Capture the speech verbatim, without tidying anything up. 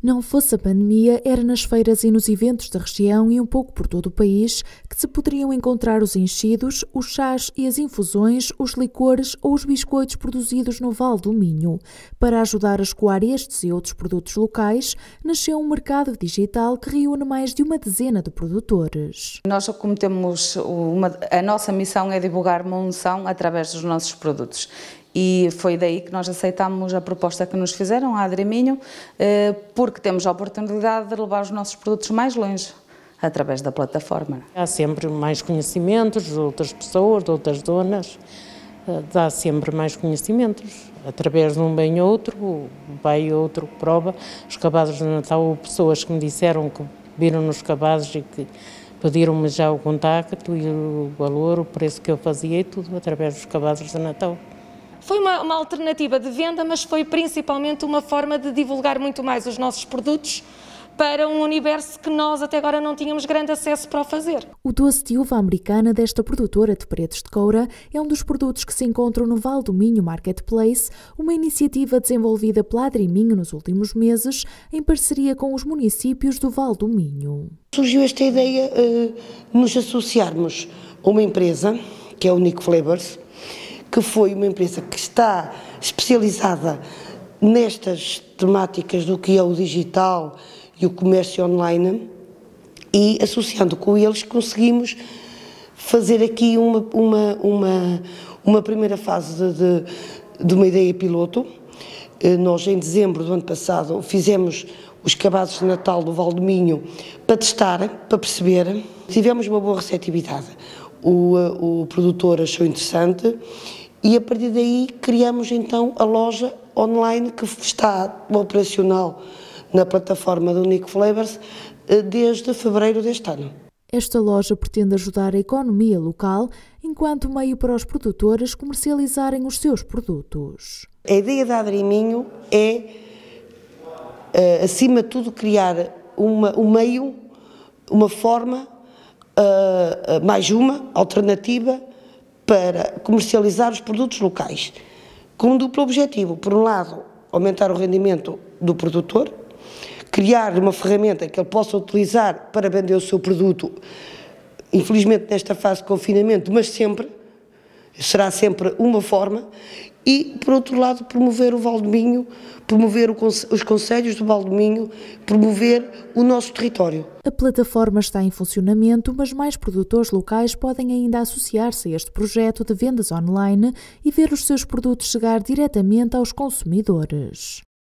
Não fosse a pandemia, era nas feiras e nos eventos da região e um pouco por todo o país que se poderiam encontrar os enchidos, os chás e as infusões, os licores ou os biscoitos produzidos no Vale do Minho. Para ajudar a escoar estes e outros produtos locais, nasceu um mercado digital que reúne mais de uma dezena de produtores. Nós, como temos uma, a nossa missão é divulgar Monção através dos nossos produtos. E foi daí que nós aceitámos a proposta que nos fizeram, a Adriminho, porque temos a oportunidade de levar os nossos produtos mais longe, através da plataforma. Há sempre mais conhecimentos de outras pessoas, de outras zonas, dá sempre mais conhecimentos. Através de um bem outro, vai outro que prova. Os cabazes de Natal, pessoas que me disseram que viram nos cabazes e que pediram-me já o contacto e o valor, o preço que eu fazia e tudo através dos cabazes de Natal. Foi uma, uma alternativa de venda, mas foi principalmente uma forma de divulgar muito mais os nossos produtos para um universo que nós até agora não tínhamos grande acesso para o fazer. O doce de uva americana desta produtora de Paredes de Coura é um dos produtos que se encontram no Vale do Minho Marketplace, uma iniciativa desenvolvida pela Adriminho nos últimos meses, em parceria com os municípios do Vale do Minho. Surgiu esta ideia de uh, nos associarmos a uma empresa, que é o Unique Flavors, que foi uma empresa que está especializada nestas temáticas do que é o digital e o comércio online, e associando com eles conseguimos fazer aqui uma, uma, uma, uma primeira fase de, de, de uma ideia piloto. Nós em dezembro do ano passado fizemos os cabazes de Natal do Vale do Minho para testar, para perceber. Tivemos uma boa receptividade. O, o produtor achou interessante e a partir daí criamos então a loja online que está operacional na plataforma do Unique Flavors desde fevereiro deste ano. Esta loja pretende ajudar a economia local enquanto meio para os produtores comercializarem os seus produtos. A ideia da Adriminho é, acima de tudo, criar uma, um meio, uma forma, Uh, mais uma alternativa para comercializar os produtos locais, com um duplo objetivo. Por um lado, aumentar o rendimento do produtor, criar uma ferramenta que ele possa utilizar para vender o seu produto, infelizmente nesta fase de confinamento, mas sempre, será sempre uma forma, e, por outro lado, promover o Vale do Minho, promover o, os concelhos do Vale do Minho, promover o nosso território. A plataforma está em funcionamento, mas mais produtores locais podem ainda associar-se a este projeto de vendas online e ver os seus produtos chegar diretamente aos consumidores.